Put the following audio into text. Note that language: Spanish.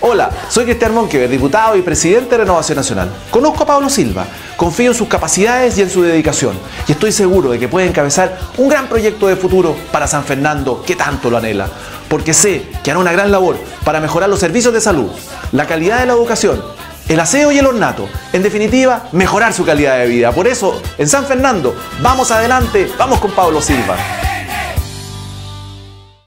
Hola, soy Cristian Monkever, diputado y presidente de Renovación Nacional. Conozco a Pablo Silva, confío en sus capacidades y en su dedicación, y estoy seguro de que puede encabezar un gran proyecto de futuro para San Fernando que tanto lo anhela, porque sé que hará una gran labor para mejorar los servicios de salud, la calidad de la educación, el aseo y el ornato, en definitiva, mejorar su calidad de vida. Por eso, en San Fernando, vamos adelante, vamos con Pablo Silva.